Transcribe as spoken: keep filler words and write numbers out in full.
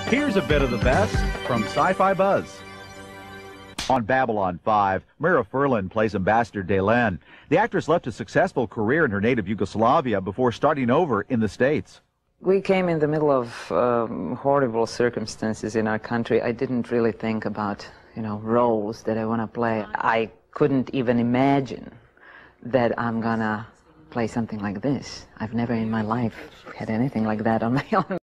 Here's a bit of the best from Sci-Fi Buzz. On Babylon five, Mira Furlan plays Ambassador Delenn. The actress left a successful career in her native Yugoslavia before starting over in the States. We came in the middle of um, horrible circumstances in our country. I didn't really think about, you know, roles that I want to play. I couldn't even imagine that I'm gonna play something like this. I've never in my life had anything like that on my own.